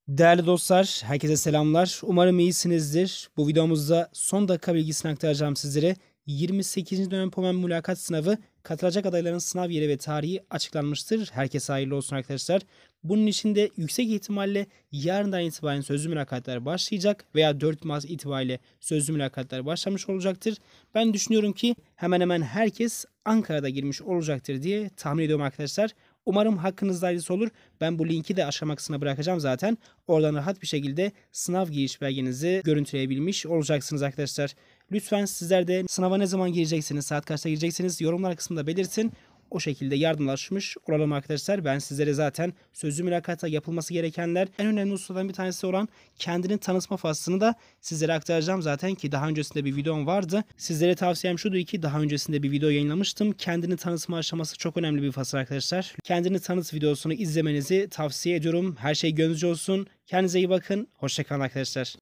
Değerli dostlar, herkese selamlar. Umarım iyisinizdir. Bu videomuzda son dakika bilgisini aktaracağım sizlere. 28. dönem POMEM mülakat sınavı katılacak adayların sınav yeri ve tarihi açıklanmıştır. Herkese hayırlı olsun arkadaşlar. Bunun için de yüksek ihtimalle yarından itibaren sözlü mülakatlar başlayacak veya 4 Mart itibariyle sözlü mülakatlar başlamış olacaktır. Ben düşünüyorum ki hemen hemen herkes Ankara'da girmiş olacaktır diye tahmin ediyorum arkadaşlar. Umarım hakkınızda hayırlısı olur. Ben bu linki de aşama kısmına bırakacağım zaten. Oradan rahat bir şekilde sınav giriş belgenizi görüntüleyebilmiş olacaksınız arkadaşlar. Lütfen sizler de sınava ne zaman gireceksiniz, saat kaçta gireceksiniz yorumlar kısmında belirtin. O şekilde yardımlaşmış olalım arkadaşlar. Ben sizlere zaten sözlü mülakata yapılması gerekenler en önemli hususlardan bir tanesi olan kendini tanıtma faslını da sizlere aktaracağım zaten ki daha öncesinde bir videom vardı. Sizlere tavsiyem şudur ki daha öncesinde bir video yayınlamıştım. Kendini tanıtma aşaması çok önemli bir fasıl arkadaşlar. Kendini tanıt videosunu izlemenizi tavsiye ediyorum. Her şey gönlünüzce olsun. Kendinize iyi bakın. Hoşça kalın arkadaşlar.